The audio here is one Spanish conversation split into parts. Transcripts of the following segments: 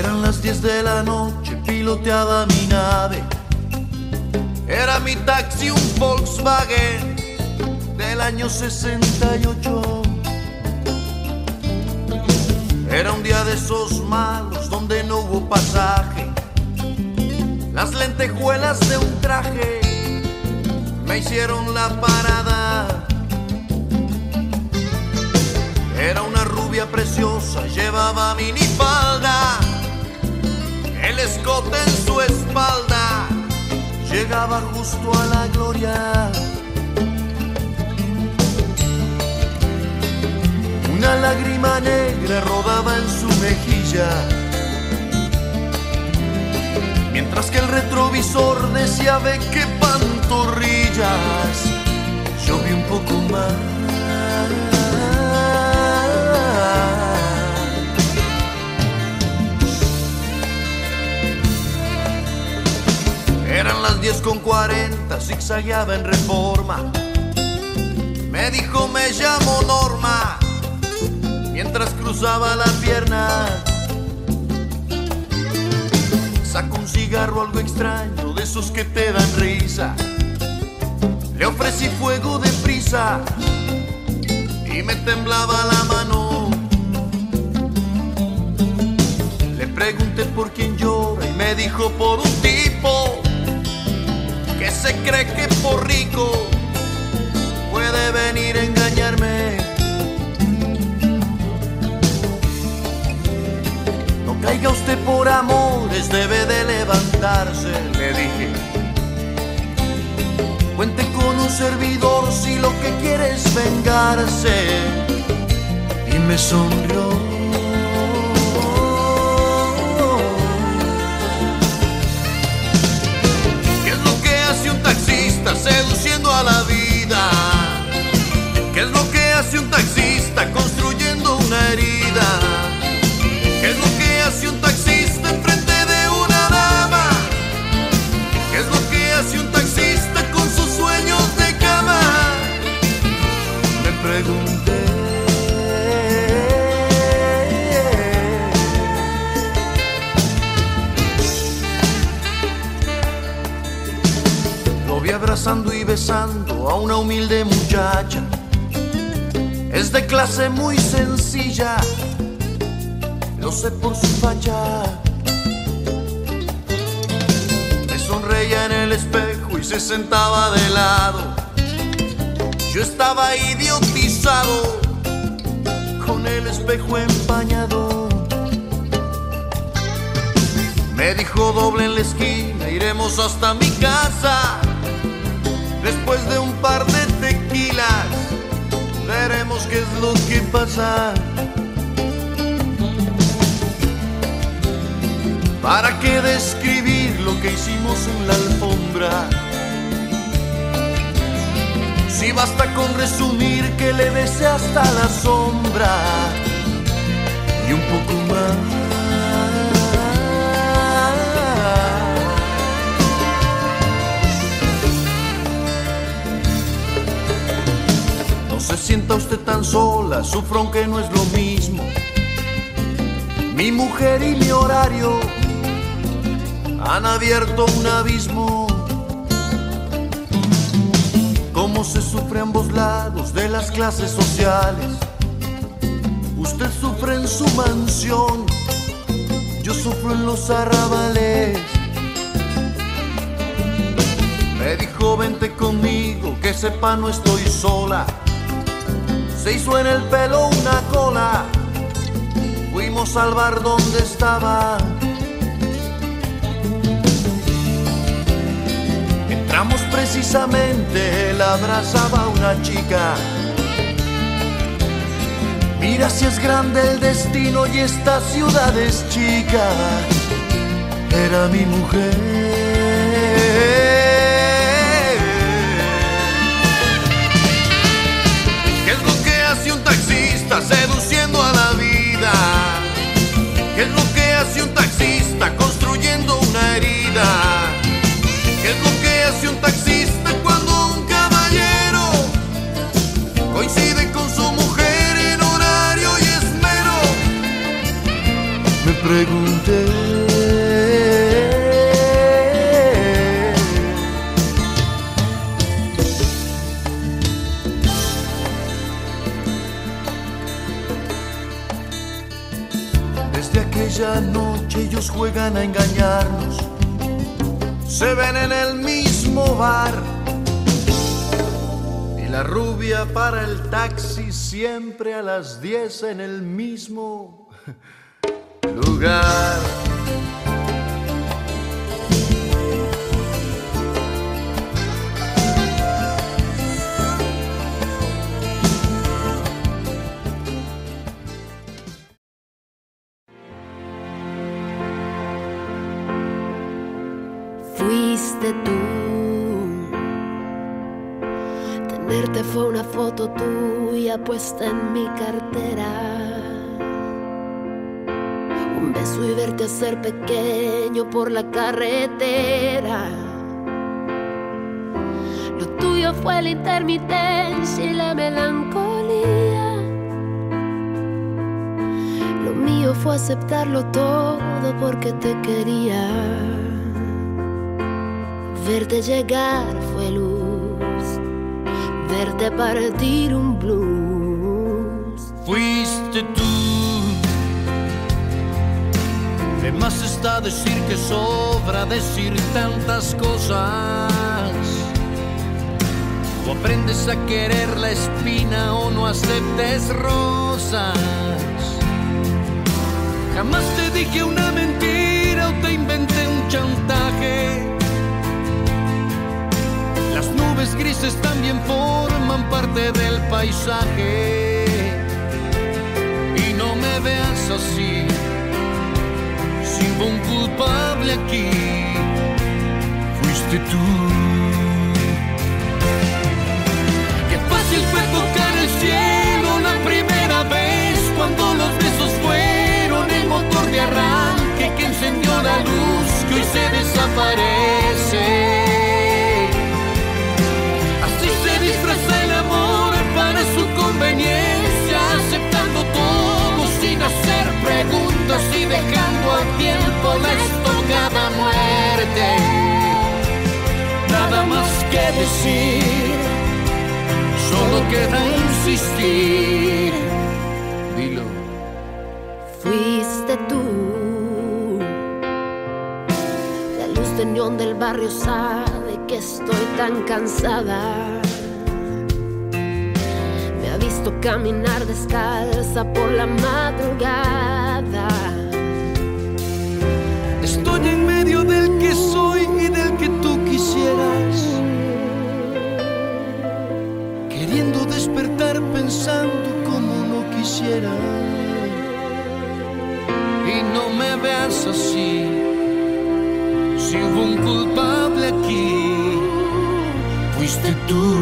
Eran las 10 de la noche, piloteaba mi nave. Era mi taxi un Volkswagen del año 68. Era un día de esos malos donde no hubo pasaje. Las lentejuelas de un traje me hicieron la parada. Era una rubia preciosa, llevaba minifalda, el escote en su espalda llegaba justo a la gloria. Una lágrima negra rodaba en su mejilla, mientras que el retrovisor decía: ve qué pantorrillas. Yo vi un poco más. Eran las 10:40, zigzagueaba en Reforma. Me dijo: me llamo Norma, mientras cruzaba la pierna. Sacó un cigarro algo extraño, de esos que te dan risa. Le ofrecí fuego de prisa y me temblaba la mano. Le pregunté por quién llora y me dijo: por un tipo que se cree que por rico puede venir a engañarme. No caiga usted por amores, debe de levantarse, le dije. Cuente con un servidor si lo que quiere es vengarse. Y me sonrió. ¿Qué es lo que hace un taxista seduciendo a la vida? ¿Qué es lo que hace un taxista construyendo una herida? ¿Qué es lo que hace un taxista enfrente de una dama? ¿Qué es lo que hace un taxista con sus sueños de cama? Me pregunté. Lo vi abrazando y besando a una humilde muchacha. Es de clase muy sencilla, lo sé por su facha. Me sonreía en el espejo y se sentaba de lado. Yo estaba idiotizado con el espejo empañado. Me dijo: doble en la esquina, iremos hasta mi casa. Después de un par de tequilas veremos qué es lo que pasa. ¿Para qué describir lo que hicimos en la alfombra? Si basta con resumir que le besé hasta la sombra y un poco más. No se sienta usted tan sola, sufro aunque no es lo mismo. Mi mujer y mi horario han abierto un abismo. Cómo se sufre a ambos lados de las clases sociales. Usted sufre en su mansión, yo sufro en los arrabales. Me dijo: vente conmigo, que sepa no estoy sola. Se hizo en el pelo una cola, fuimos al bar donde estaba. Entramos precisamente, él abrazaba a una chica. Mira si es grande el destino y esta ciudad es chica. Era mi mujer. ¿Qué es lo que hace un taxista seduciendo a la vida? ¿Qué es lo que hace un taxista construyendo una herida? ¿Qué es lo que hace un taxista cuando un caballero coincide con su mujer en horario y esmero? Me pregunté. aquella noche ellos juegan a engañarnos. Se ven en el mismo bar y la rubia para el taxi siempre a las 10 en el mismo lugar. Fuiste tú, tenerte fue una foto tuya puesta en mi cartera, un beso y verte hacer pequeño por la carretera. Lo tuyo fue la intermitencia y la melancolía, lo mío fue aceptarlo todo porque te quería. Verte llegar fue luz, verte partir un blues. Fuiste tú. De más está decir que sobra decir tantas cosas. O aprendes a querer la espina o no aceptes rosas. Jamás te dije una mentira o te inventé un chantaje. Las nubes grises también forman parte del paisaje. Y no me veas así, si hubo un culpable aquí, fuiste tú. Qué fácil fue tocar el cielo la primera vez, cuando los besos fueron el motor de arranque que encendió la luz que hoy se desaparece. Disfraza el amor para su conveniencia, aceptando todo sin hacer preguntas y dejando al tiempo la estocada muerte. Nada más que decir, solo queda insistir. Dilo. Fuiste tú, la luz de neón del barrio sabe que estoy tan cansada. Visto caminar descalza por la madrugada. Estoy en medio del que soy y del que tú quisieras, queriendo despertar pensando como no quisiera. Y no me veas así, si hubo un culpable aquí, fuiste tú.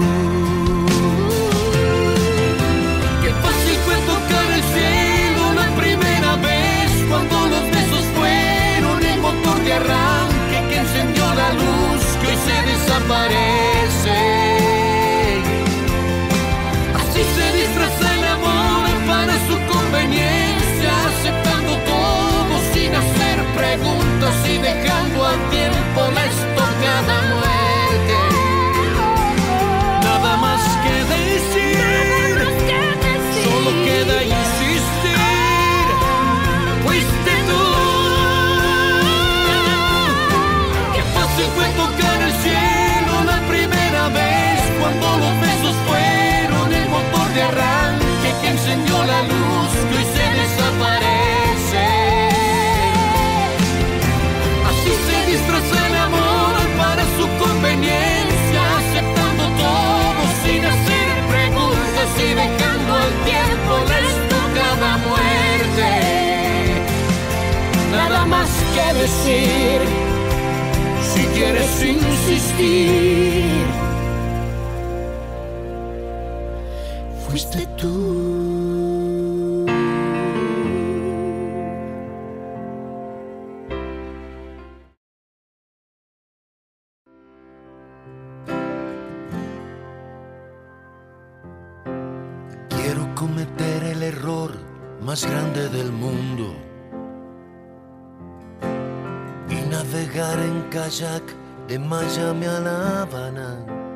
Tocar el cielo la primera vez, cuando los besos fueron el motor de arranque que encendió la luz que hoy se desaparece. Así se disfraza el amor para su conveniencia, aceptando todo sin hacer preguntas y dejando al tiempo la estocada muerte. Nada más que decir, solo queda insistir, fuiste tú. Qué fácil fue tocar el cielo la primera vez, cuando los besos fueron el motor de arranque que encendió la luz que hoy se desaparece. Así se disfraza el amor para su conveniencia, aceptando todo sin hacer preguntas y dejando al tiempo la estocada muerte. Nada más que decir, si quieres insistir, fuiste tú. Quiero cometer el error más grande del mundo y navegar en kayak de Miami a La Habana.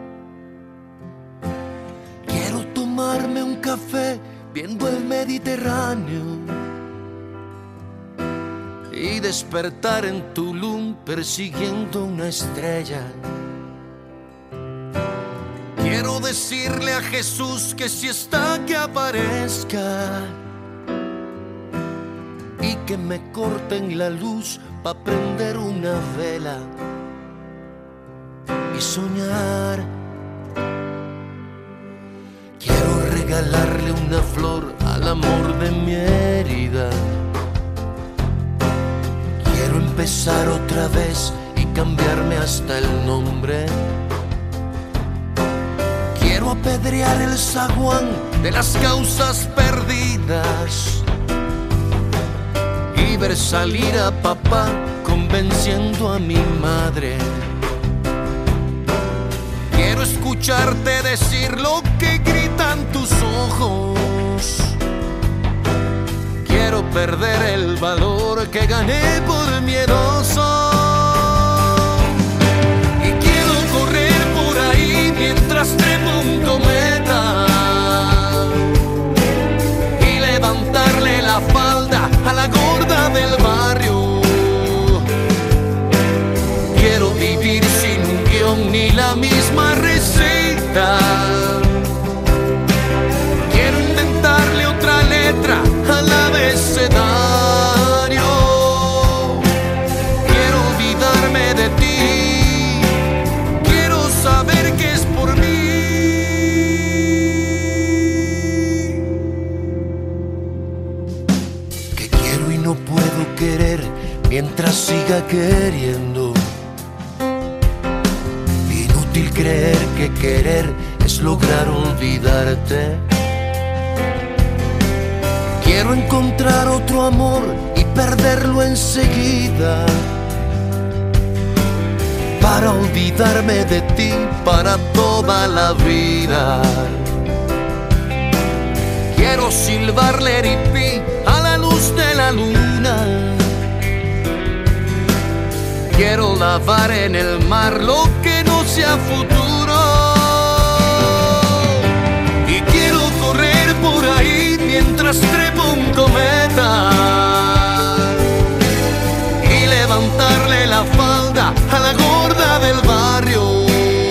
Quiero tomarme un café viendo el Mediterráneo y despertar en Tulum persiguiendo una estrella. Quiero decirle a Jesús que si está que aparezca y que me corten la luz pa' prender una vela y soñar. Quiero regalarle una flor al amor de mi herida. Quiero empezar otra vez y cambiarme hasta el nombre. Quiero apedrear el zaguán de las causas perdidas y ver salir a papá convenciendo a mi madre. Quiero escucharte decir lo que gritan tus ojos. Quiero perder el valor que gané por miedoso. Y quiero correr por ahí mientras trepo un cometa y levantarle la falda a la gorda del barrio. Quiero vivir sin un guión ni la misma receta. Quiero inventarle otra letra al abecedario. Quiero olvidarme de ti. Quiero saber que es por mí. Que quiero y no puedo querer mientras siga queriendo. Inútil creer que querer es lograr olvidarte. Quiero encontrar otro amor y perderlo enseguida, para olvidarme de ti para toda la vida. Quiero silbarle ripí a la luz de la luna. Quiero lavar en el mar lo que no sea futuro. Y quiero correr por ahí mientras trepo un cometa y levantarle la falda a la gorda del barrio.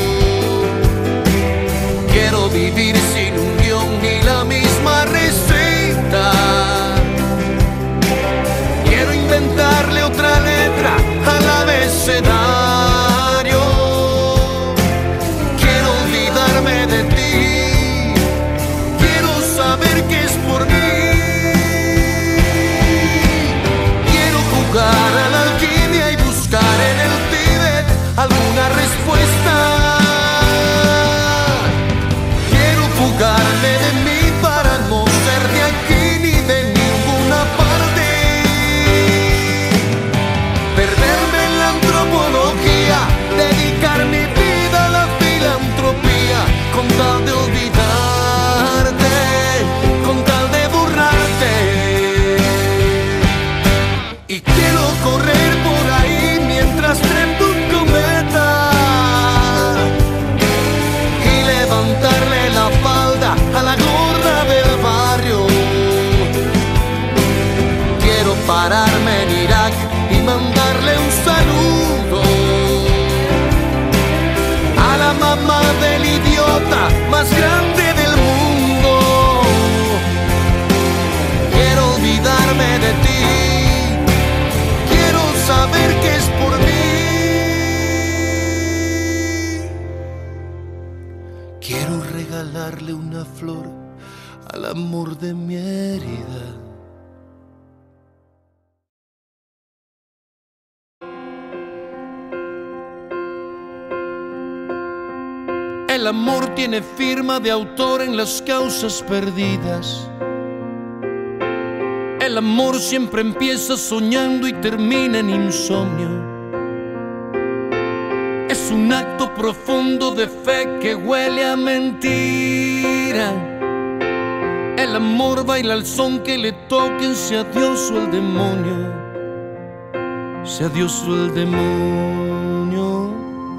Quiero vivir sin un guión ni la misma receta. Quiero inventarle otra letra al abecedario. Quiero olvidarme de ti. Quiero saber que es por mí. Quiero jugar a la alquimia y buscar en el Tíbet alguna respuesta. Quiero fugarme de mí para no ser de aquí ni de ninguna parte. Perderme en la antropología, dedicar mi vida a la filantropía, con tal de olvidarte, con tal de borrarte. Y quiero correr por ahí mientras trepo un cometa y levantarle la falda a la gorda del barrio. Quiero pararme en Irak y mandarle un saludo a la mamá del idiota más grande del mundo. Quiero olvidarme de ti. Quiero saber que es por mí. Quiero regalarle una flor al amor de mi herida. El amor tiene firma de autor en las causas perdidas. El amor siempre empieza soñando y termina en insomnio. Es un acto profundo de fe que huele a mentira. El amor baila al son que le toquen, sea Dios o el demonio, sea Dios o el demonio.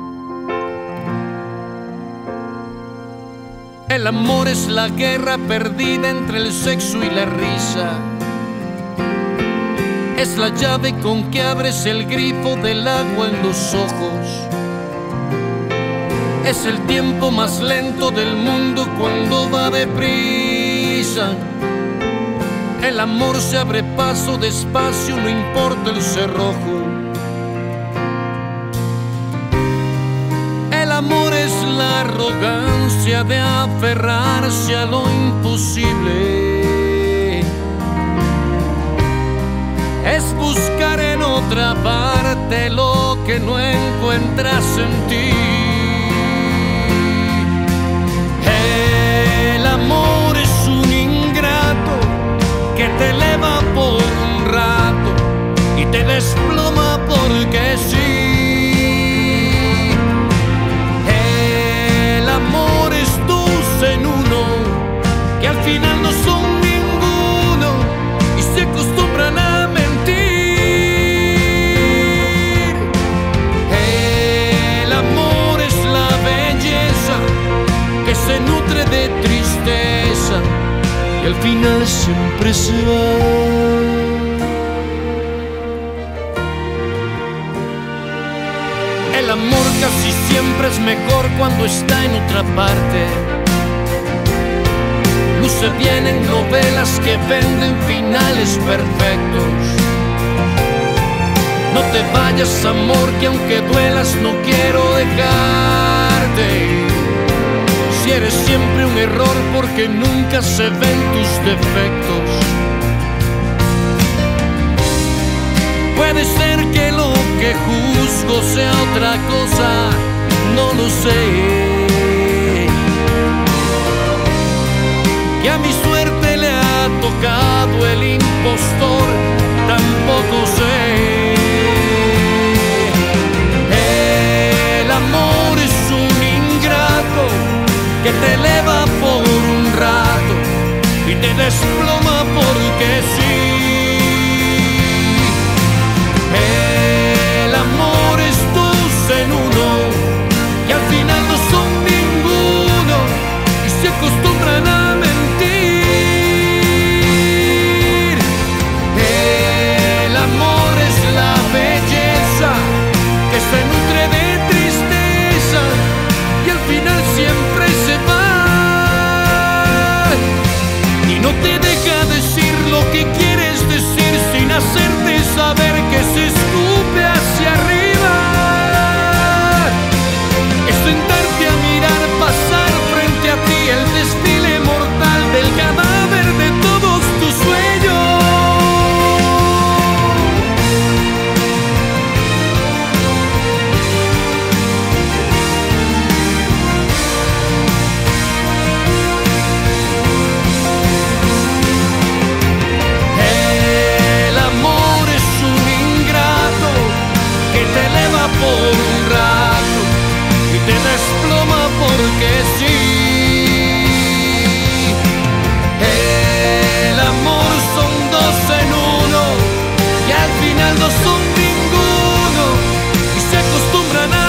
El amor es la guerra perdida entre el sexo y la risa. Es la llave con que abres el grifo del agua en los ojos. Es el tiempo más lento del mundo cuando va deprisa. El amor se abre paso despacio, no importa el cerrojo. El amor es la arrogancia de aferrarse a lo imposible. Es buscar en otra parte lo que no encuentras en ti. El amor es un ingrato que te eleva por un rato y te desploma porque sí. El amor es dos en uno, que al final no son ninguno y se acostumbran a mentir. El amor es la belleza que se nutre de tristeza y al final siempre se va. El amor casi siempre es mejor cuando está en otra parte. Luce bien en novelas que venden finales perfectos. No te vayas, amor, que aunque duelas no quiero dejarte. Si eres siempre un error porque nunca se ven tus defectos. Puede ser que lo que juzgo sea otra cosa, no lo sé. Que a mi suerte le ha tocado el impostor, tampoco sé. El amor es un ingrato que te eleva por un rato y te desploma porque sí. El amor es dos en uno y al final no son ninguno y se acostumbran a mentir. El amor es la belleza que se nutre de tristeza y al final siempre se va. Y no te deja decir lo que quieres decir sin hacerte saber que se escupe hacia arriba. Es sentarte a mirar pasar frente a ti el desfile mortal del cadáver de todos tus sueños. Por un rato y te desploma porque sí. El amor son dos en uno y al final no son ninguno y se acostumbran a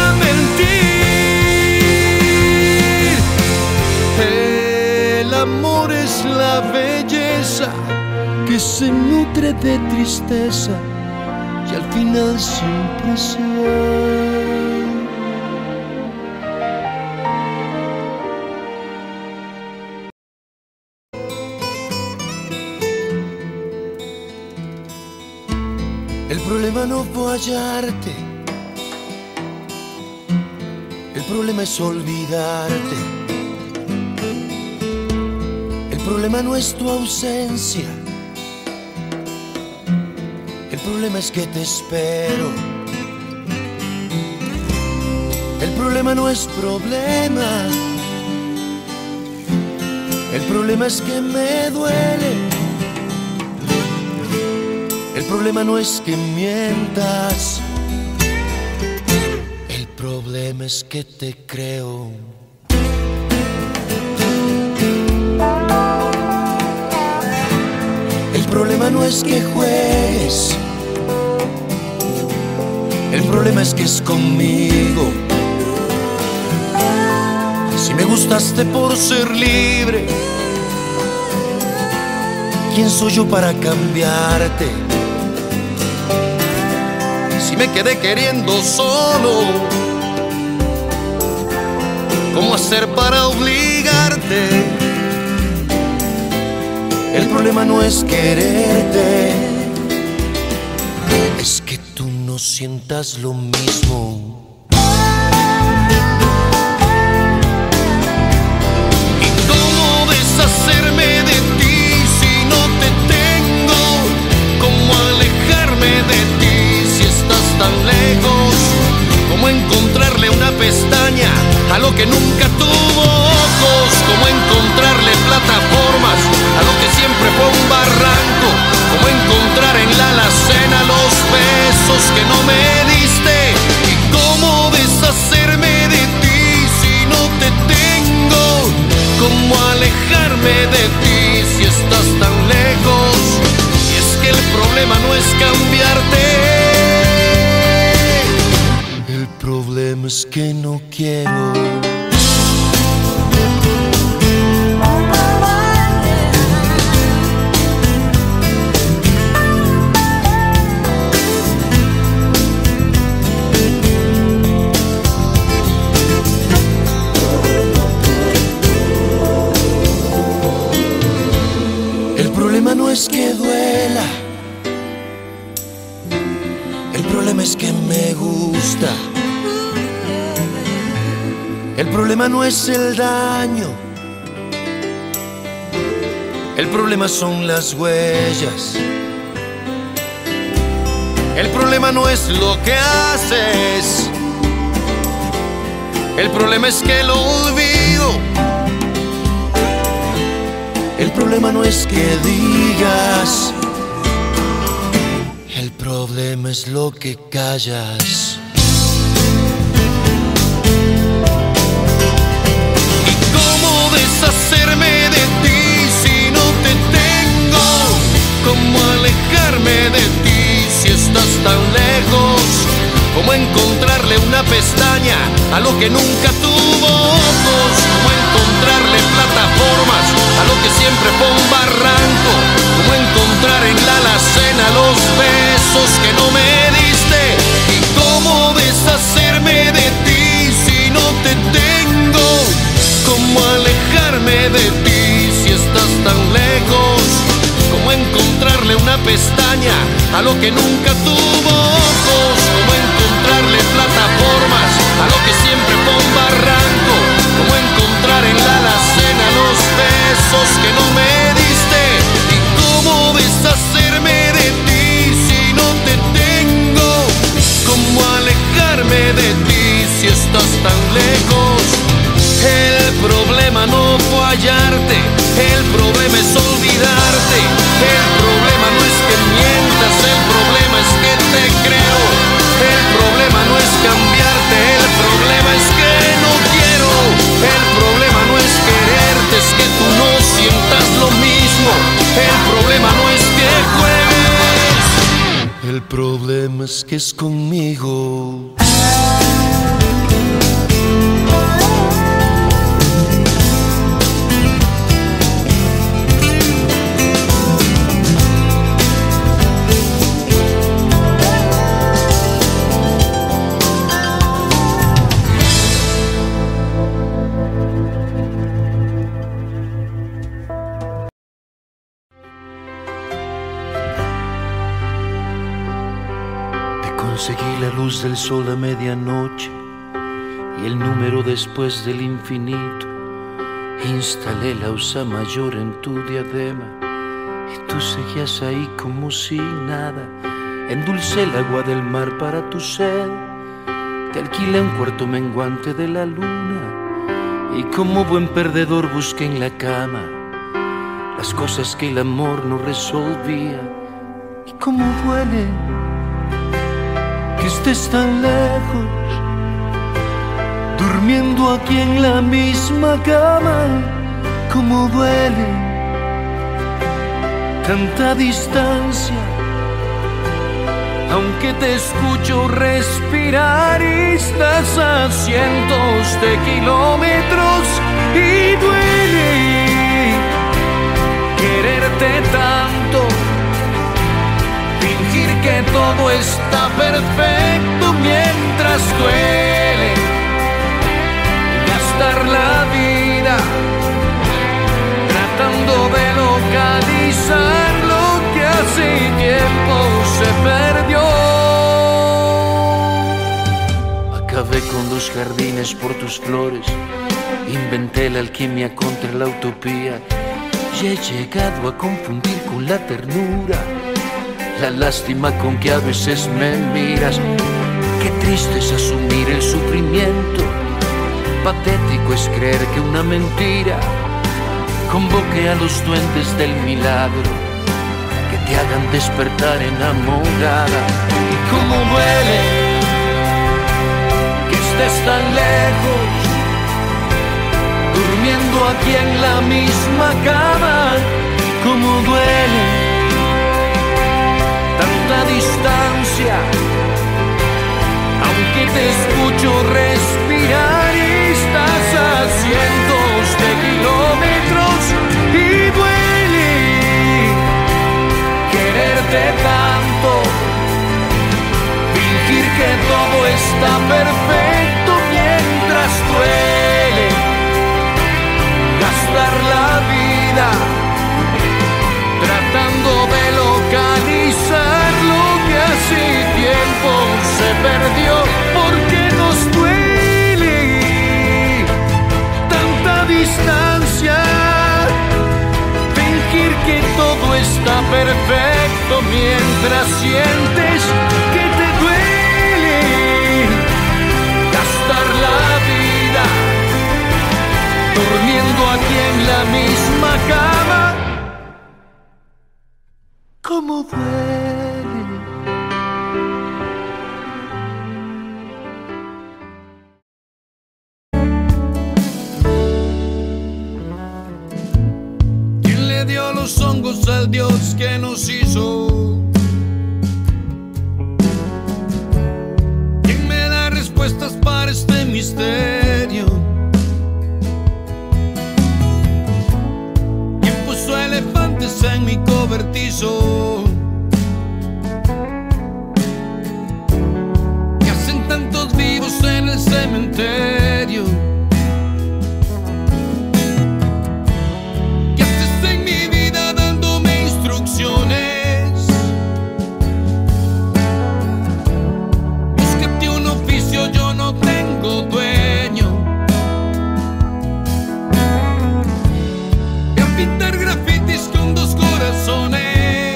mentir. El amor es la belleza que se nutre de tristeza y al final siempre se va. El problema no fue hallarte, el problema es olvidarte. El problema no es tu ausencia, el problema es que te espero. El problema no es problema, el problema es que me duele. El problema no es que mientas, el problema es que te creo. El problema no es que juegues, el problema es que es conmigo. Si me gustaste por ser libre, ¿quién soy yo para cambiarte? y me quedé queriendo solo. ¿Cómo hacer para obligarte? El problema no es quererte, es que tú no sientas lo mismo. ¿Y cómo deshacerme de ti si no te tengo? ¿Cómo alejarme de ti si estás tan lejos? ¿Cómo encontrarle una pestaña a lo que nunca tuvo ojos? ¿Cómo encontrarle plataformas a lo que siempre fue un barranco? ¿Cómo encontrar en la alacena los besos que no me diste? ¿Y cómo deshacerme de ti si no te tengo? ¿Cómo alejarme de ti si estás tan lejos? Y es que el problema no es cambiarte, el problema es que no quiero. El problema no es que duela, el problema es que me gusta. El problema no es el daño, el problema son las huellas. El problema no es lo que haces, el problema es que lo olvido. El problema no es que digas, el problema es lo que callas. ¿Y cómo deshacerme de ti si no te tengo? ¿Cómo alejarme de ti si estás tan lejos? ¿Cómo encontrarle una pestaña a lo que nunca tuvo ojos? ¿Cómo encontrarle plataformas a lo que siempre fue un barranco? ¿Cómo encontrar en la alacena los besos que no me diste? ¿Y cómo deshacerme de ti si no te tengo? ¿Cómo alejarme de ti si estás tan lejos? ¿Cómo encontrarle una pestaña a lo que nunca tuvo ojos? ¿Cómo encontrarle plataformas a lo que siempre fue un barranco? ¿Cómo encontrar en la alacena los besos que no me diste? ¿Y cómo deshacerme de ti si no te tengo? ¿Cómo alejarme de ti si estás tan lejos? El problema no fue hallarte, el problema es olvidarte. El problema no es que mientas, el problema es que te creo. El problema no es cambiarte, el problema es que no quiero. El problema no es quererte, es que tú no sientas lo mismo. El problema no es que juegues, el problema es que es conmigo. Conseguí la luz del sol a medianoche y el número después del infinito. Instalé la osa mayor en tu diadema y tú seguías ahí como si nada. Endulcé el agua del mar para tu sed, te alquilé un cuarto menguante de la luna y como buen perdedor busqué en la cama las cosas que el amor no resolvía. Y cómo duele que estés tan lejos, durmiendo aquí en la misma cama. Cómo duele tanta distancia, aunque te escucho respirar y estás a cientos de kilómetros. Y duele quererte tanto, fingir que todo está perfecto mientras duele, gastar la vida tratando de localizar lo que hace tiempo se perdió. Acabé con los jardines por tus flores, inventé la alquimia contra la utopía y he llegado a confundir con la ternura la lástima con que a veces me miras. Qué triste es asumir el sufrimiento, patético es creer que una mentira convoque a los duendes del milagro que te hagan despertar enamorada. Y cómo duele que estés tan lejos, durmiendo aquí en la misma cama. Cómo duele tanta distancia, aunque te escucho respirar y estás a cientos de kilómetros. Y duele quererte tanto, fingir que todo está perfecto mientras duele, gastar la vida tratando de localizar lo que hace tiempo se perdió. Porque nos duele tanta distancia, fingir que todo está perfecto mientras sientes que te duele, gastar la vida durmiendo aquí en la misma cama. Cómo duele. ¿Quién le dio los hongos al Dios que nos hizo? ¿Quién me da respuestas para este misterio? ¿Quién puso elefantes en mi cobertizo? ¿Qué hacen tantos vivos en el cementerio? ¿Qué haces en mi vida dándome instrucciones? Búscate un oficio, yo no tengo dueño. Voy a pintar grafitis con dos corazones.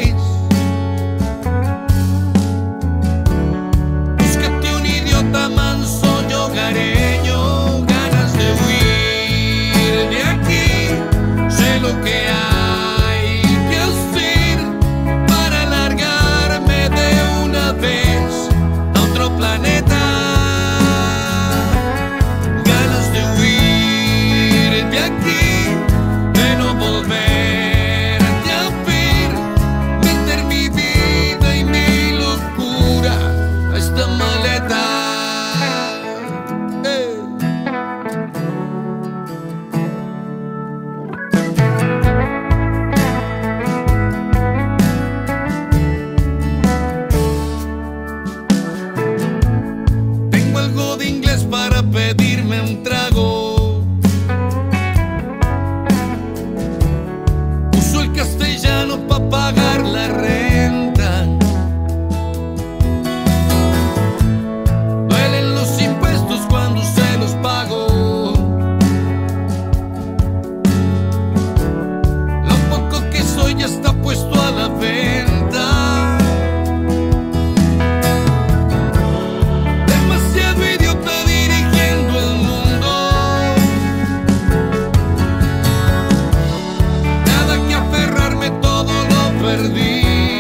Búscate un idiota manso y hogareño. Ganas de huir de aquí. Sé lo que hay que hacer para largarme de una vez a otro planeta. Ganas de huir de aquí, de no volverte a ver, meter mi vida y mi locura a esta maleta. Tengo algo de inglés para pedirme un trago. Uso el castellano para pagar la renta. Duelen los impuestos cuando se los pago. Lo poco que soy ya está puesto a la venta. Demasiado idiota dirigiendo el mundo. Nada que aferrarme, todo lo perdí.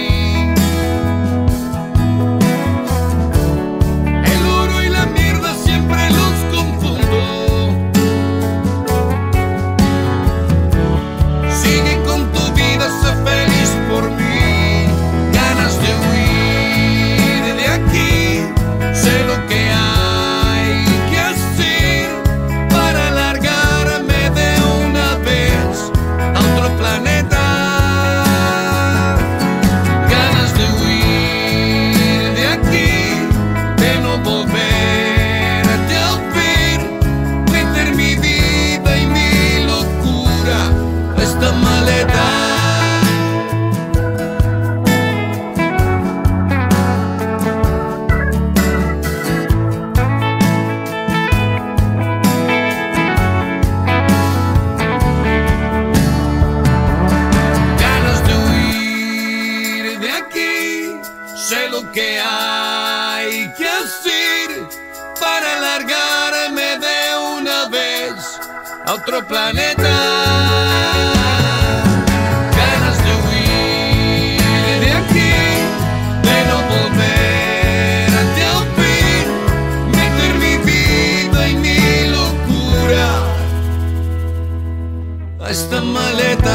lo que hay que hacer para largarme de una vez a otro planeta. Ganas de huir de aquí, de no volver a interrumpir, meter mi vida y mi locura a esta maleta.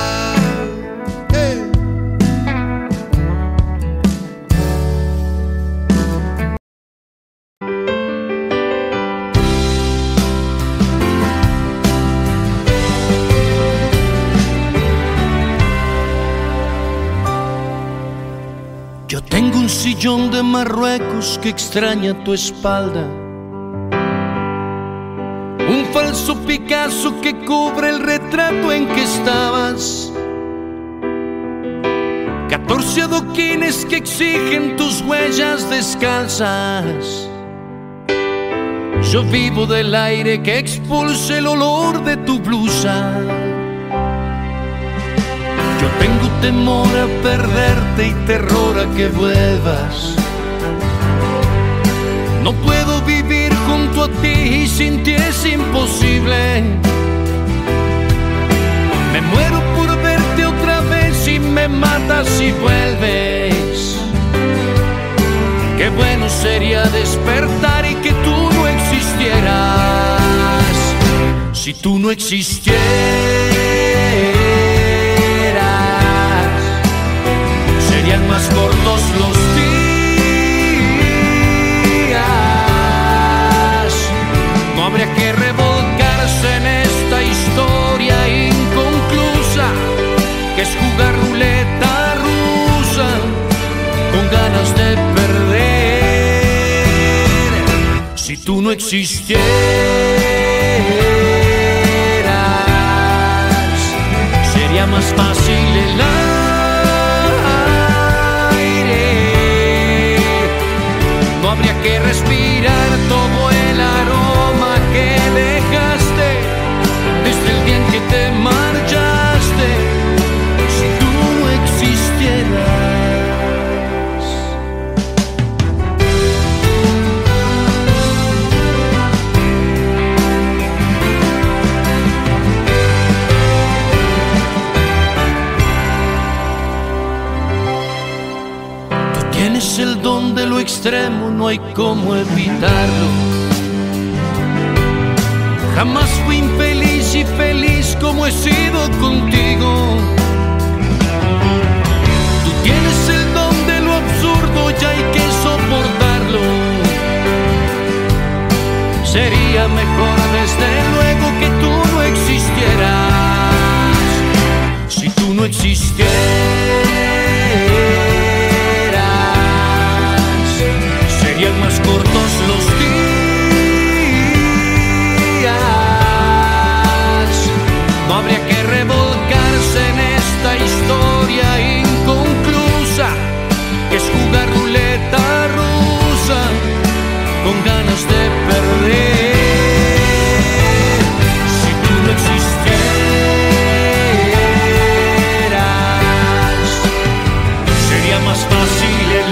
Yo tengo un sillón de Marruecos que extraña tu espalda, un falso Picasso que cubre el retrato en que estabas, 14 adoquines que exigen tus huellas descalzas. Yo vivo del aire que expulsa el olor de tu blusa. Yo tengo temor a perderte y terror a que vuelvas. No puedo vivir junto a ti y sin ti es imposible. Me muero por verte otra vez y me matas si vuelves. Qué bueno sería despertar y que tú no existieras. Si tú no existieras, serían más cortos los días. No habría que revolcarse en esta historia inconclusa, que es jugar ruleta rusa con ganas de perder. Si tú no existieras, sería más fácil el no habría que respirar todo el aroma que dejaste desde el día en que te marchaste. Si tú no existieras. Tienes el don de lo extremo, no hay cómo evitarlo. Jamás fui infeliz y feliz como he sido contigo. Tú tienes el don de lo absurdo y hay que soportarlo. Sería mejor desde luego que tú no existieras. Si tú no existieras, serían más cortos los días. No habría que revolcarse en esta historia inconclusa, que es jugar ruleta rusa con ganas de perder. Si tú no existieras, sería más fácil el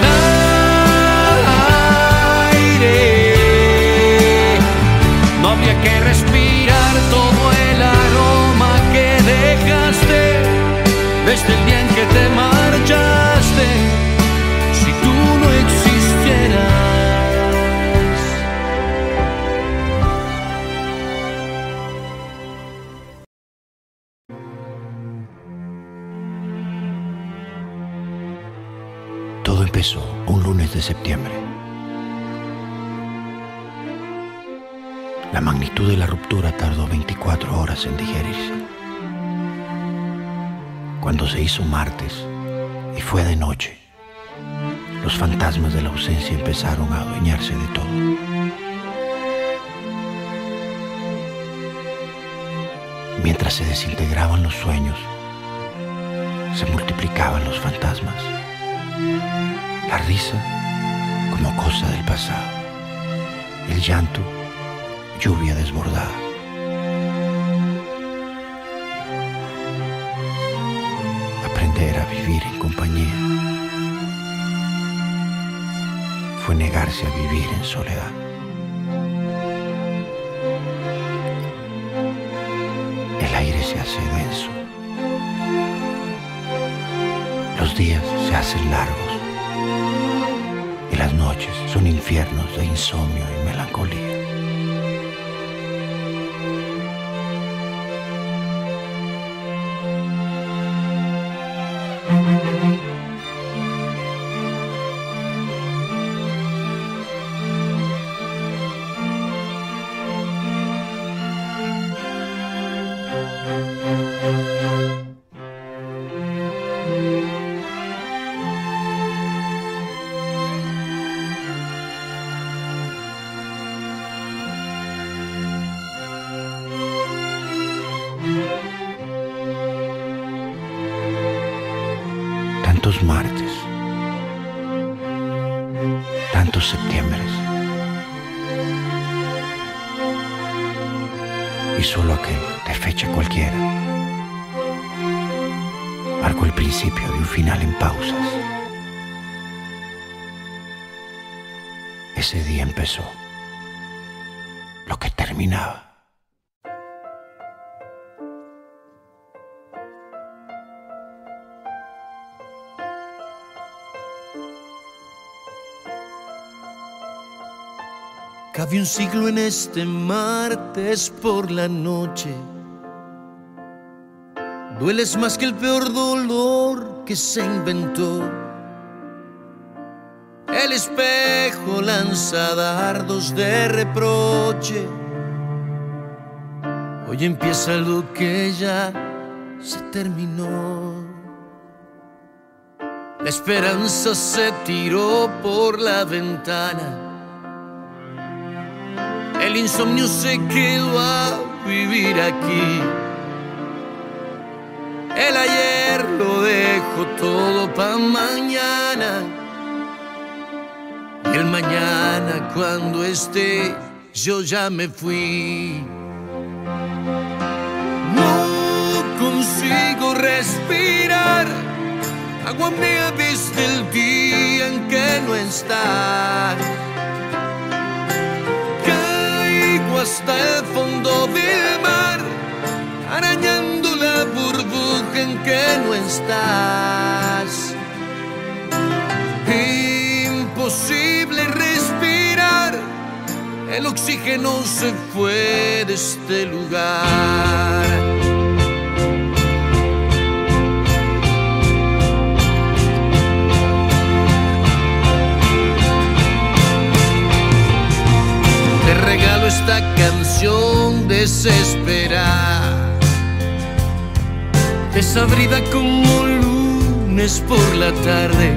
no habría que respirar todo el aroma que dejaste desde el día en que te marchaste. Si tú no existieras. Todo empezó un lunes de septiembre. La magnitud de la ruptura tardó 24 horas en digerirse. Cuando se hizo martes y fue de noche, los fantasmas de la ausencia empezaron a adueñarse de todo. Mientras se desintegraban los sueños, se multiplicaban los fantasmas. La risa como cosa del pasado, el llanto lluvia desbordada. Aprender a vivir en compañía. fue negarse a vivir en soledad. El aire se hace denso, los días se hacen largos y las noches son infiernos de insomnio y melancolía. Tantos martes, tantos septiembres, y solo aquel de fecha cualquiera marcó el principio de un final en pausas. Ese día empezó lo que terminaba. Cabe un siglo en este martes por la noche. Dueles más que el peor dolor que se inventó. El espejo lanza dardos de reproche. Hoy empieza lo que ya se terminó. La esperanza se tiró por la ventana. El insomnio se quedó a vivir aquí. El ayer lo dejo todo pa' mañana. Y el mañana cuando esté yo ya me fui. No consigo respirar. Aguamea desde el día en que no estás. Hasta el fondo del mar, arañando la burbuja en que no estás. Imposible respirar, el oxígeno se fue de este lugar. Te regalo esta canción desesperada, desabrida como lunes por la tarde.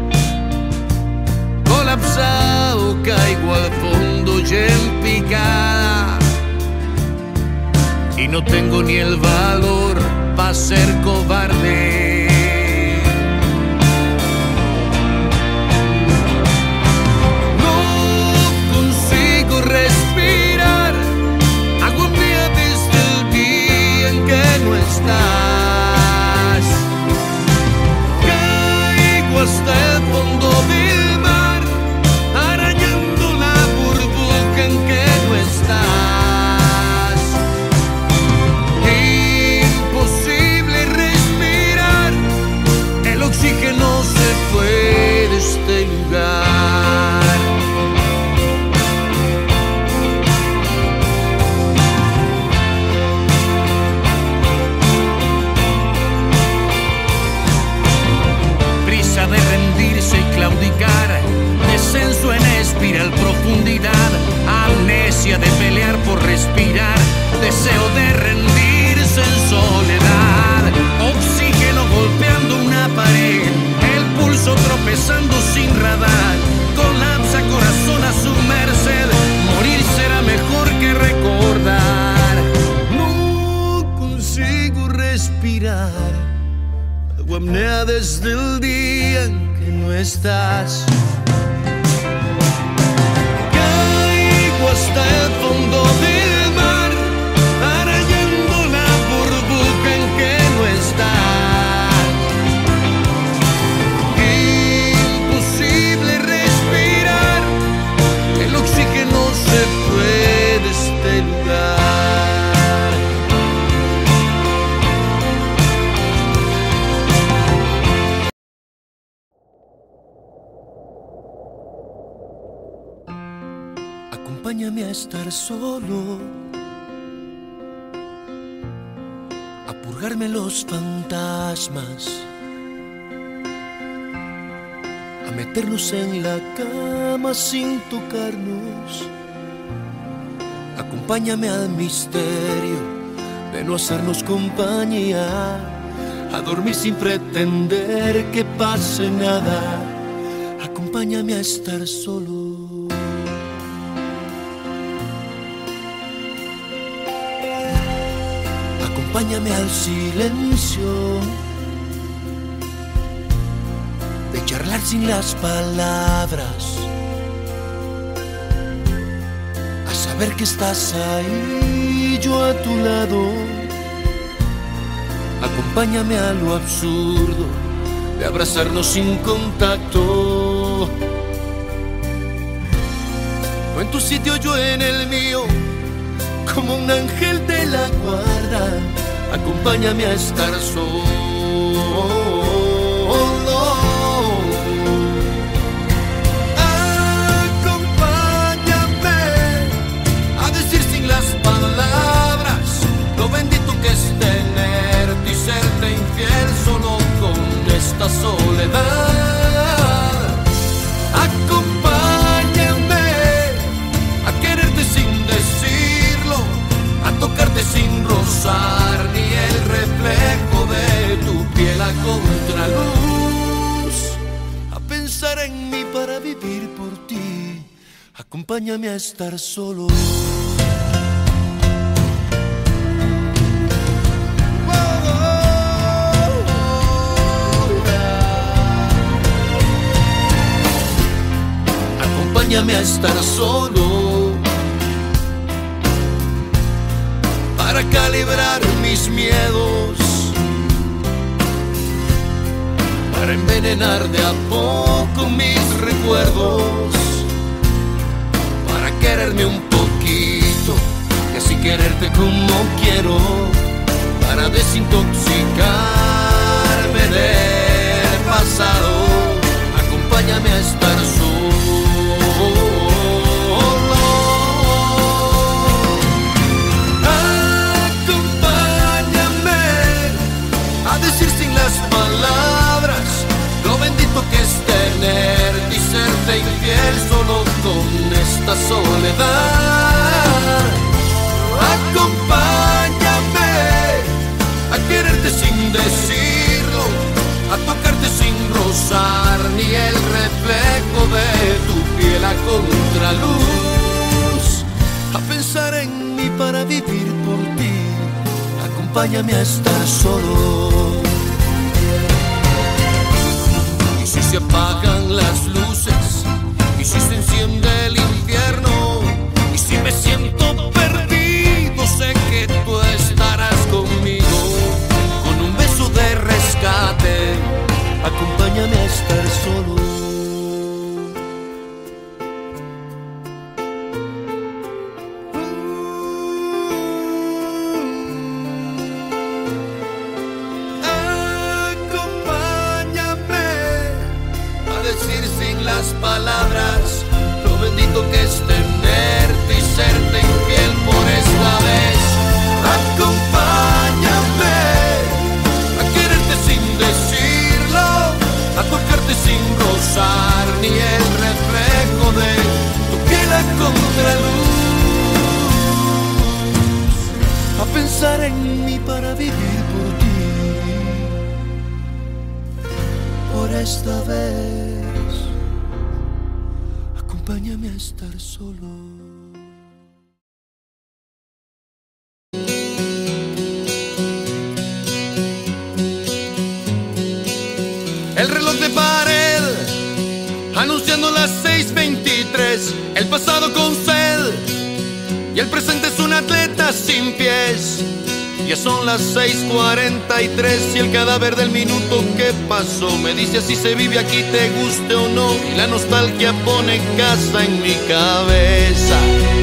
Colapsado caigo al fondo y en picada, y no tengo ni el valor para ser cobarde. Respirar, agonía desde el día en que no estás. Caigo hasta el fondo del mar, arañando la burbuja en que no estás. Imposible respirar, el oxígeno se fue de este lugar. De rendirse y claudicar, descenso en espiral, profundidad, amnesia de pelear por respirar, deseo de rendirse en soledad, oxígeno golpeando una pared, el pulso tropezando sin radar, colapsa corazón a su merced, morir será mejor que recordar. No consigo respirar, aguamea desde el día en que no estás. Caigo hasta el fondo del mar, arañando la burbuja en que no estás. Imposible respirar, Acompáñame a estar solo, a purgarme los fantasmas, a meternos en la cama sin tocarnos. Acompáñame al misterio de no hacernos compañía, a dormir sin pretender que pase nada. Acompáñame a estar solo. Acompáñame al silencio de charlar sin las palabras, a saber que estás ahí, yo a tu lado. Acompáñame a lo absurdo de abrazarnos sin contacto, tú en tu sitio, yo en el mío, como un ángel de la guarda. Acompáñame a estar solo. Acompáñame a decir sin las palabras lo bendito que es tenerte y serte infiel solo con esta soledad. Acompáñame a quererte sin decirlo, a tocarte sin rozar ni el reflejo de tu piel a contraluz, a pensar en mí para vivir por ti. Acompáñame a estar solo. Acompáñame a estar solo, para calibrar mis miedos, para envenenar de a poco mis recuerdos, para quererme un poquito y así quererte como quiero, para desintoxicarme del pasado. Acompáñame a estar solo. Decir sin las palabras lo bendito que es tenerte y serte infiel solo con esta soledad. Acompáñame a quererte sin decirlo, a tocarte sin rozar ni el reflejo de tu piel a contraluz, a pensar en mí para vivir por ti. Acompáñame a estar solo. Y si se apagan las luces, y si se enciende el infierno, y si me siento perdido, sé que tú estarás conmigo, con un beso de rescate. Acompáñame a estar solo. Palabras, lo bendito que es tenerte y serte infiel por esta vez. Acompáñame a quererte sin decirlo, a tocarte sin rozar ni el reflejo de tu piel a contraluz, a pensar en mí para vivir por ti, por esta vez. Acompáñame a estar solo. El reloj de pared anunciando las 6:23. El pasado con sed y el presente es un atleta sin pies. Ya son las 6:43 y el cadáver del minuto que pasó me dice así se vive aquí, te guste o no, y la nostalgia pone casa en mi cabeza.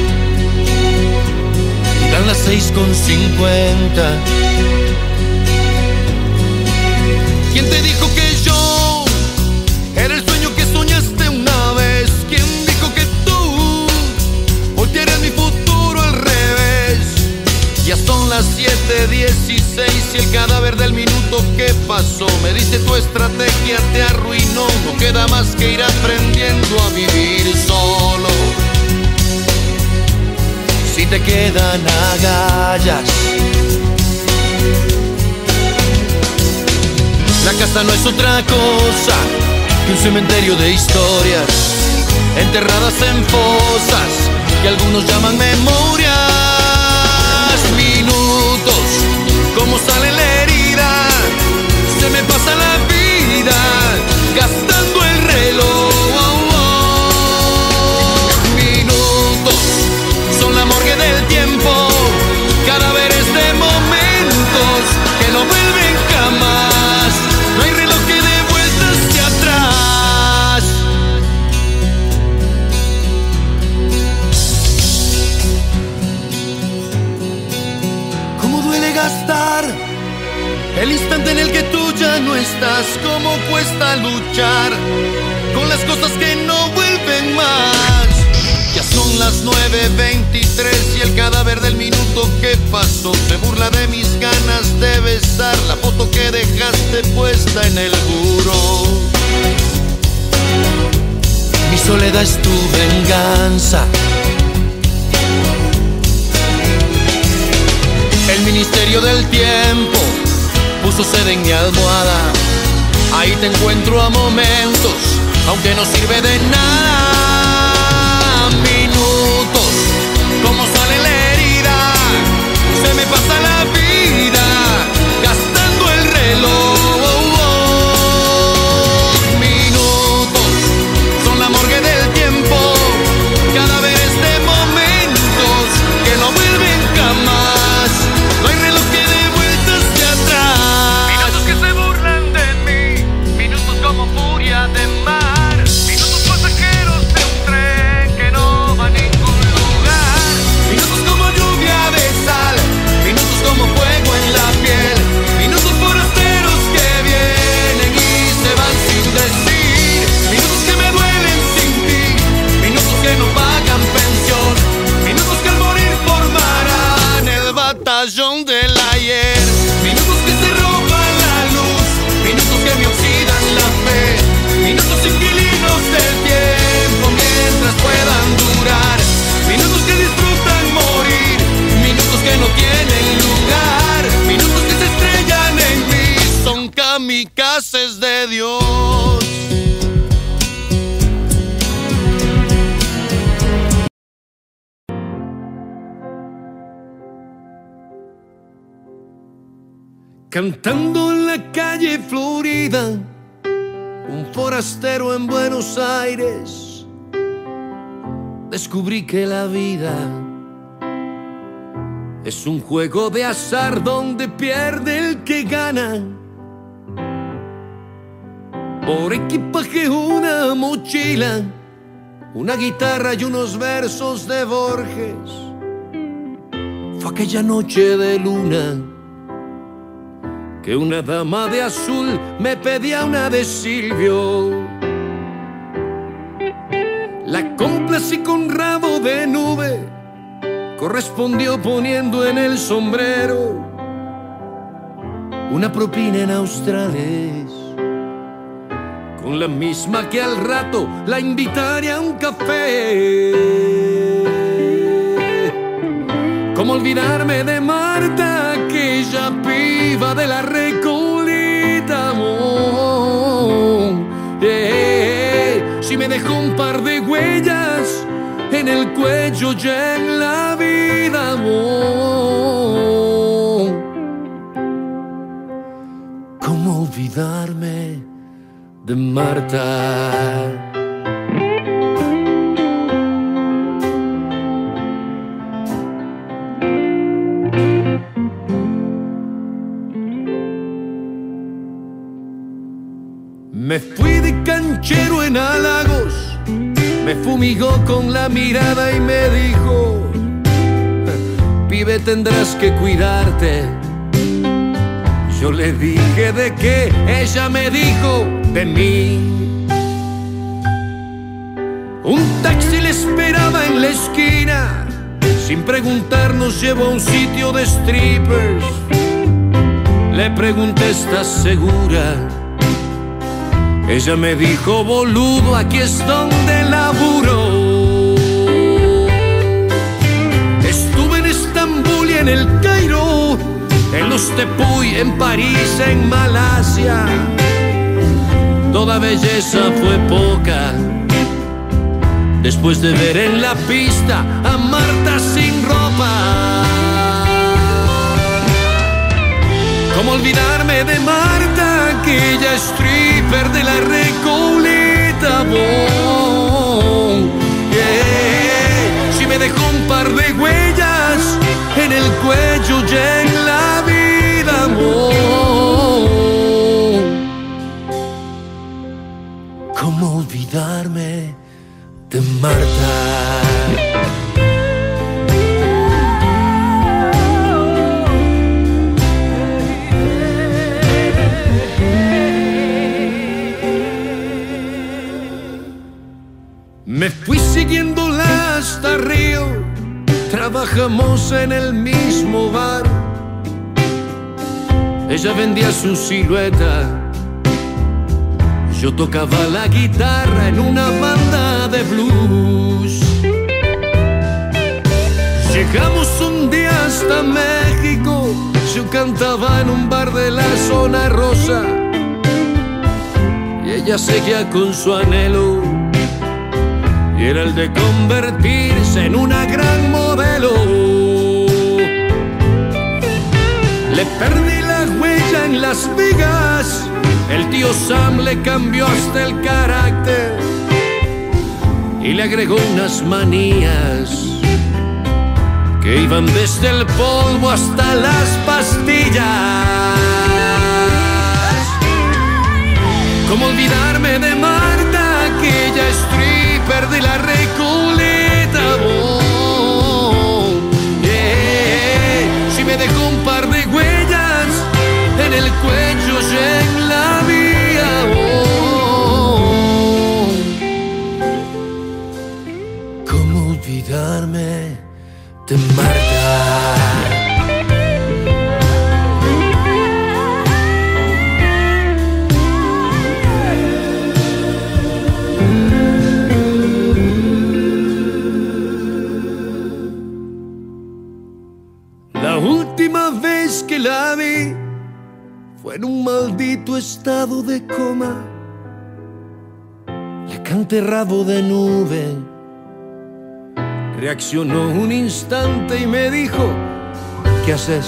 Y dan las 6:50. ¿Quién te dijo que yo era el sueño que soñaste una vez? ¿Quién dijo que tú hoy te estrategia te arruinó, no queda más que ir aprendiendo a vivir solo. Si te quedan agallas, la casa no es otra cosa que un cementerio de historias enterradas en fosas que algunos llaman memorias. Minutos, como sale la herida, se me pasa la vida gastando el reloj. Minutos son la morgue del tiempo, cadáveres de momentos que no vuelven jamás. No hay reloj que dé vueltas hacia atrás. ¿Cómo duele gastar el instante en el que tú ya no estás? ¿Cómo cuesta luchar con las cosas que no vuelven más? Ya son las 9:23 y el cadáver del minuto que pasó se burla de mis ganas de besar la foto que dejaste puesta en el muro. Mi soledad es tu venganza. El ministerio del tiempo puso sede en mi almohada. Ahí te encuentro a momentos, aunque no sirve de nada. Minutos, como sale la herida, se me pasa la vida gastando el reloj. Minutos son la morgue del tiempo, cadáveres de momentos que no vuelven jamás. No hay reloj que dé vueltas hacia atrás. Minutos que se burlan de mí, minutos como furia de mar, minutos pasajeros de un tren que no va a ningún lugar. Minutos como lluvia de sal, minutos como fuego en la piel, minutos forasteros que vienen y se van sin decir, minutos que me duelen sin ti, minutos que no pagan pensión, minutos que al morir formarán el batallón del ayer, minutos que se roban la luz, minutos que me oxidan la fe, minutos inquilinos del tiempo mientras puedan durar, minutos que disfrutan morir, minutos que no tienen lugar, minutos que se estrellan en mí, son kamikazes de Dios. Cantando en la calle Florida, un forastero en Buenos Aires, descubrí que la vida es un juego de azar donde pierde el que gana. Por equipaje una mochila, una guitarra y unos versos de Borges. Fue aquella noche de luna que una dama de azul me pedía una de Silvio. La complací con rabo de nube, correspondió poniendo en el sombrero una propina en australes, con la misma que al rato la invitaré a un café. ¿Cómo olvidarme de Marta, aquella piba de la Recoleta? Si me dejó un par de huellas en el cuello ya en la vida. ¿Cómo olvidarme de Marta? Me fui de canchero en halagos, me fumigó con la mirada y me dijo: pibe, tendrás que cuidarte. Yo le dije de qué, ella me dijo de mí. Un taxi le esperaba en la esquina, sin preguntar nos llevó a un sitio de strippers. Le pregunté: ¿estás segura? Ella me dijo: boludo, aquí es donde laburo. Estuve en Estambul y en el Cairo, en los Tepuy, en París, en Malasia. Toda belleza fue poca después de ver en la pista a Marta sin ropa. ¿Cómo olvidarme de Marta, aquella stripper de la Recoleta? Si me dejó un par de huellas en el cuello y en la vida, ¿cómo olvidarme de Marta? Me fui siguiéndola hasta Río, trabajamos en el mismo bar. Ella vendía su silueta, yo tocaba la guitarra en una banda de blues. Llegamos un día hasta México, yo cantaba en un bar de la zona rosa y ella seguía con su anhelo, y era el de convertirse en una gran modelo. Le perdí la huella en Las Vegas, el tío Sam le cambió hasta el carácter y le agregó unas manías que iban desde el polvo hasta las pastillas. ¿Cómo olvidarme de Marta, aquella stripper de la Recoleta? Si me dejó un par de huellas en el cuello y en la vía, ¿cómo olvidarme de Marta? La última vez que la vi fue en un maldito estado de coma. Le canté rabo de nube, reaccionó un instante y me dijo: ¿qué haces?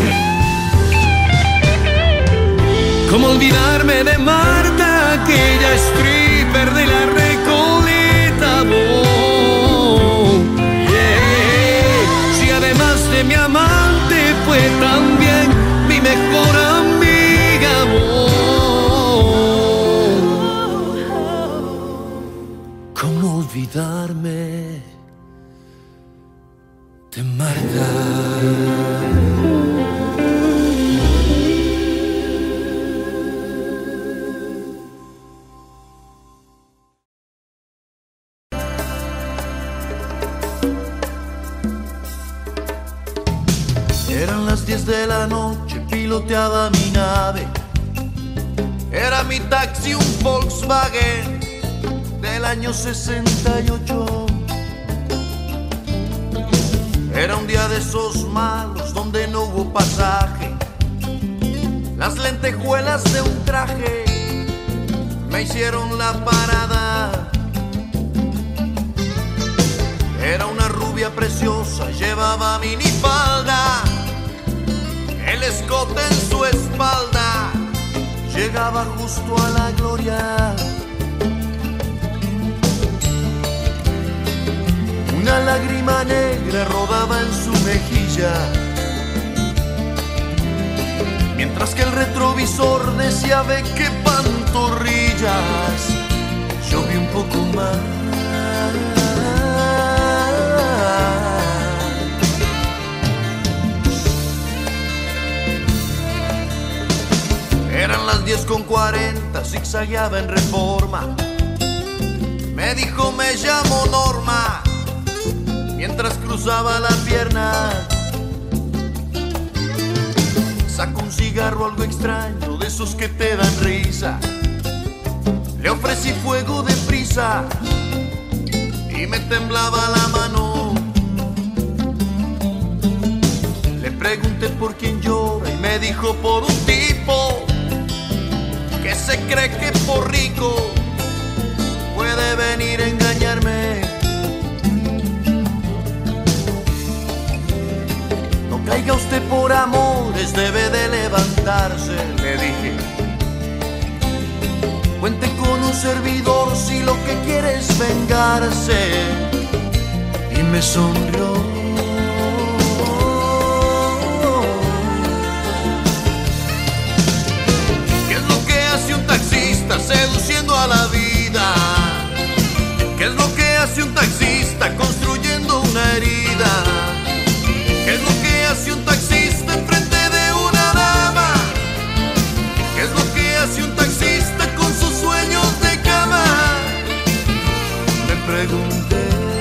¿Cómo olvidarme de Marta, aquella stripper de la Recoleta? Si además de mi amante fue también mi mejor amiga. ¿Cómo olvidarme de Marta? Eran las 10 de la noche, piloteaba mi nave. Era mi taxi un Volkswagen del año 68. Era un día de esos malos donde no hubo pasaje. Las lentejuelas de un traje me hicieron la parada. Era una rubia preciosa, llevaba minifalda, el escote en su espalda llegaba justo a la gloria. Una lágrima negra rodaba en su mejilla, mientras que el retrovisor decía: ve qué pantorrillas. Yo vi un poco más. Eran las 10:40, zigzagueaba en Reforma. Me dijo: me llamo Norma, mientras cruzaba la pierna. Sacó un cigarro algo extraño, de esos que te dan risa. Le ofrecí fuego deprisa y me temblaba la mano. Le pregunté por quién llora y me dijo por un tipo que se cree que por rico puede venir a engañarme. No caiga usted por amores, debe de levantarse, le dije. Cuente con un servidor si lo que quiere es vengarse. Y me sonrió. ¿Qué es lo que hace un taxista seduciendo a la vida? ¿Qué es lo que hace un taxista construyendo una herida? ¿Qué es lo que hace un taxista enfrente de una dama? ¿Qué es lo que hace un taxista con sus sueños de cama? Me pregunté.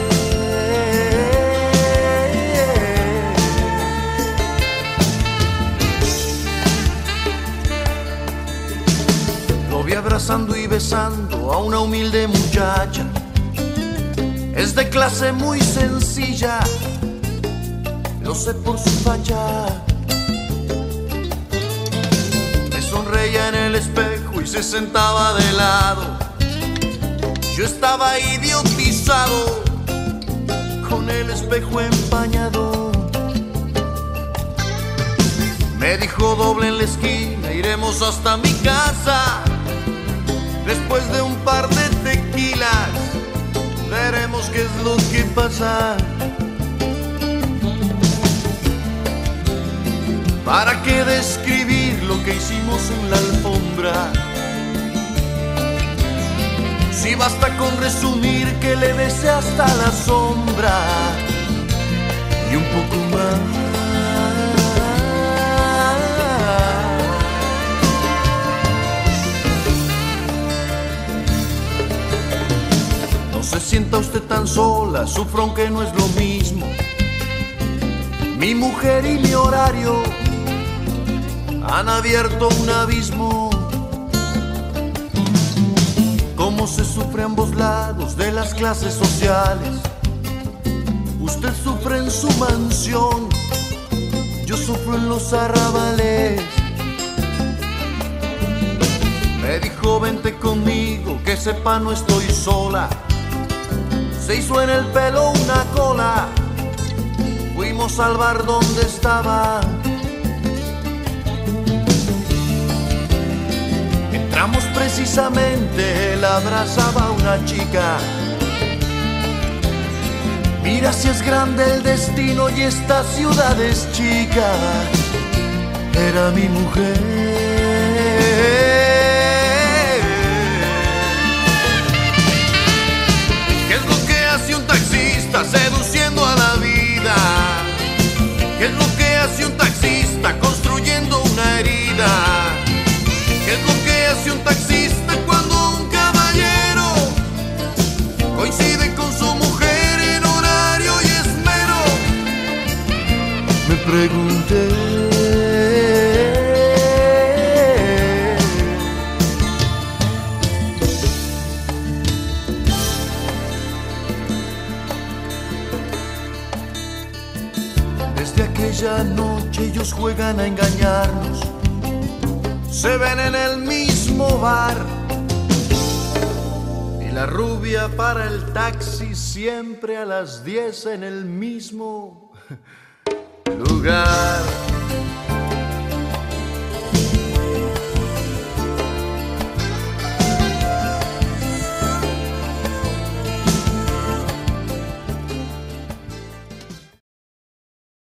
Lo vi abrazando y besando a una humilde muchacha. Es de clase muy sencilla, lo sé por su facha. Me sonreía en el espejo y se sentaba de lado. Yo estaba idiotizado con el espejo empañado. Me dijo doble en la esquina, iremos hasta mi casa. Después de un par de tequilas veremos qué es lo que pasa. ¿Para qué describir lo que hicimos en la alfombra? Si basta con resumir que le besé hasta la sombra y un poco más. No se sienta usted tan sola, sufro aunque no es lo mismo. Mi mujer y mi horario han abierto un abismo. Cómo se sufre a ambos lados de las clases sociales. Usted sufre en su mansión, yo sufro en los arrabales. Me dijo vente conmigo, que sepa no estoy sola. Se hizo en el pelo una cola, fuimos al bar donde estaba. Entramos precisamente, él abrazaba a una chica. Mira si es grande el destino y esta ciudad es chica. Era mi mujer. ¿Qué es lo que hace un taxista seduciendo a la vida? ¿Qué es lo que hace un taxista construyendo una herida? ¿Qué es lo que hace un taxista cuando un caballero coincide con su mujer en horario y esmero? Me pregunté. Desde aquella noche ellos juegan a engañarnos. Se ven en el mismo bar y la rubia para el taxi siempre a las 10 en el mismo lugar.